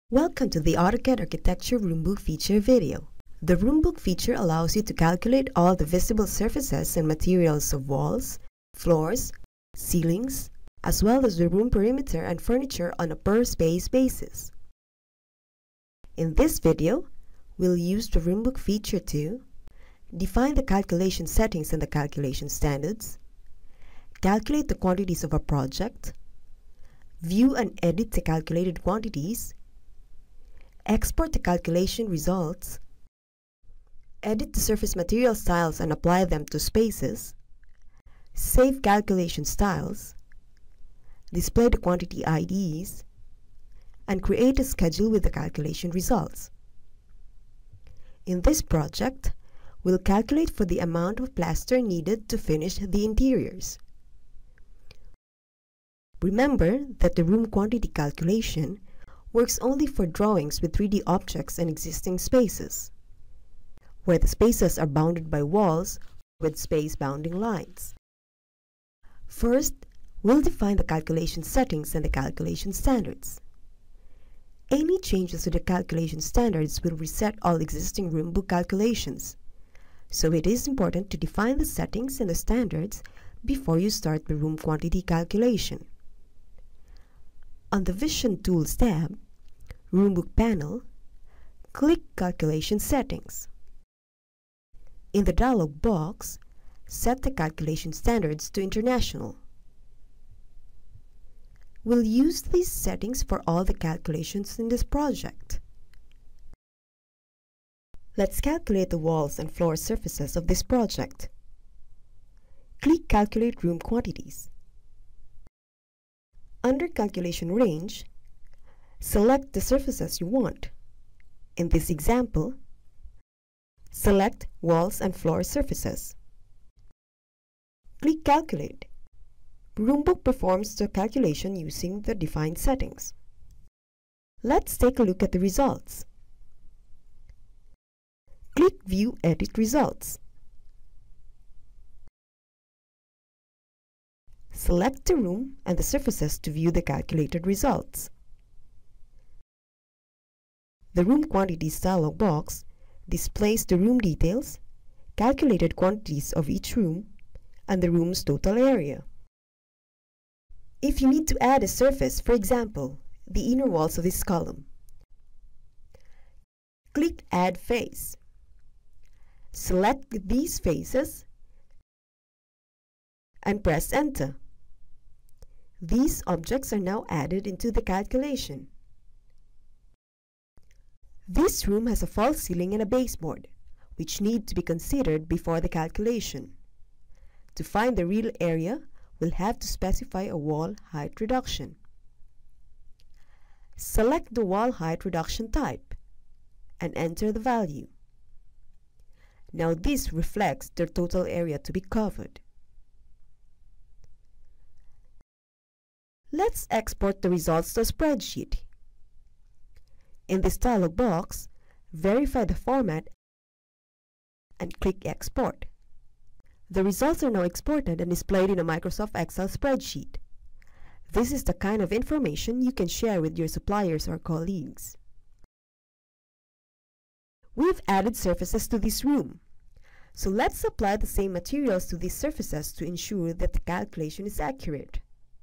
Welcome to the AutoCAD Architecture Roombook feature video. The Roombook feature allows you to calculate all the visible surfaces and materials of walls, floors, ceilings, as well as the room perimeter and furniture on a per space basis. In this video, we'll use the Roombook feature to define the calculation settings and the calculation standards, calculate the quantities of a project, view and edit the calculated quantities, export the calculation results, edit the surface material styles and apply them to spaces, save calculation styles, display the quantity IDs, and create a schedule with the calculation results. In this project, we'll calculate for the amount of plaster needed to finish the interiors. Remember that the room quantity calculation works only for drawings with 3D objects and existing spaces, where the spaces are bounded by walls with space bounding lines. First, we'll define the calculation settings and the calculation standards. Any changes to the calculation standards will reset all existing Roombook calculations, so it is important to define the settings and the standards before you start the room quantity calculation. On the Vision Tools tab, Roombook panel, click Calculation Settings. In the dialog box, set the calculation standards to International. We'll use these settings for all the calculations in this project. Let's calculate the walls and floor surfaces of this project. Click Calculate Room Quantities. Under Calculation Range, select the surfaces you want. In this example, select walls and floor surfaces. Click Calculate. Roombook performs the calculation using the defined settings. Let's take a look at the results. Click View Edit Results. Select the room and the surfaces to view the calculated results. The Room Quantities dialog box displays the room details, calculated quantities of each room, and the room's total area. If you need to add a surface, for example, the inner walls of this column, click Add Face. Select these faces and press Enter. These objects are now added into the calculation. This room has a false ceiling and a baseboard, which need to be considered before the calculation. To find the real area, we'll have to specify a wall height reduction. Select the wall height reduction type and enter the value. Now this reflects the total area to be covered. Let's export the results to a spreadsheet. In this dialog box, verify the format and click Export. The results are now exported and displayed in a Microsoft Excel spreadsheet. This is the kind of information you can share with your suppliers or colleagues. We've added surfaces to this room, so let's apply the same materials to these surfaces to ensure that the calculation is accurate.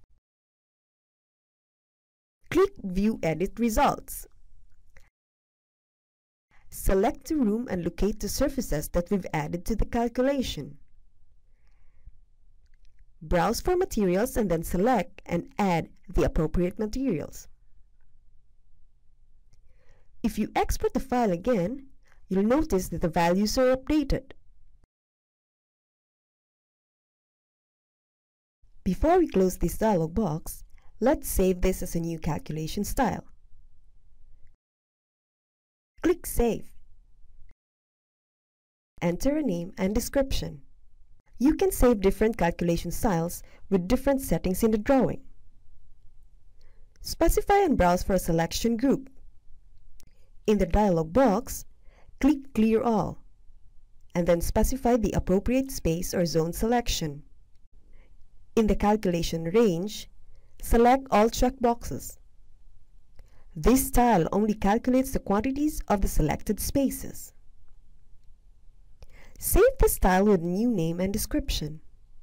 Click View Edit Results. Select the room and locate the surfaces that we've added to the calculation. Browse for materials and then select and add the appropriate materials. If you export the file again, you'll notice that the values are updated. Before we close this dialog box, let's save this as a new calculation style. Click Save. Enter a name and description. You can save different calculation styles with different settings in the drawing. Specify and browse for a selection group. In the dialog box, click Clear All, and then specify the appropriate space or zone selection. In the calculation range, select all checkboxes. This style only calculates the quantities of the selected spaces. Save the style with a new name and description.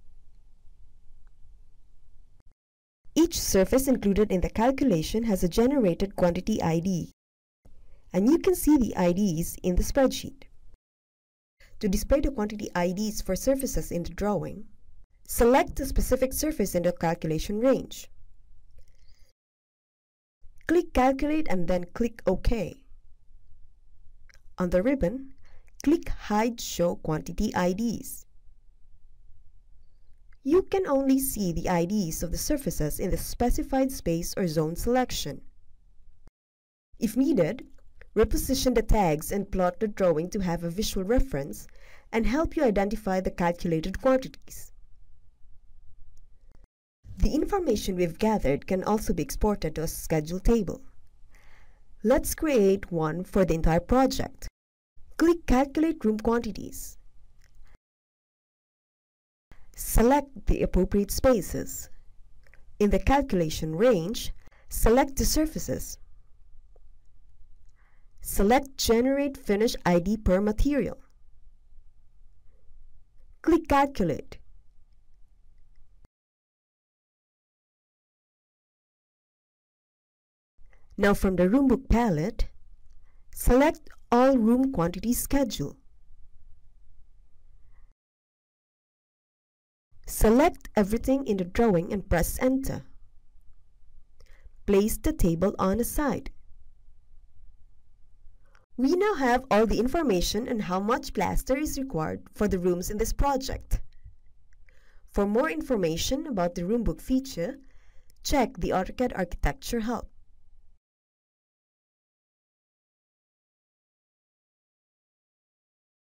Each surface included in the calculation has a generated quantity ID, and you can see the IDs in the spreadsheet. To display the quantity IDs for surfaces in the drawing, select the specific surface in the calculation range. Click Calculate and then click OK. On the ribbon, click Hide Show Quantity IDs. You can only see the IDs of the surfaces in the specified space or zone selection. If needed, reposition the tags and plot the drawing to have a visual reference and help you identify the calculated quantities. The information we've gathered can also be exported to a schedule table. Let's create one for the entire project. Click Calculate Room Quantities. Select the appropriate spaces. In the calculation range, select the surfaces. Select Generate Finish ID per material. Click Calculate. Now from the Roombook palette, select All Room Quantities Schedule. Select everything in the drawing and press Enter. Place the table on a side. We now have all the information on how much plaster is required for the rooms in this project. For more information about the Roombook feature, check the AutoCAD Architecture Help.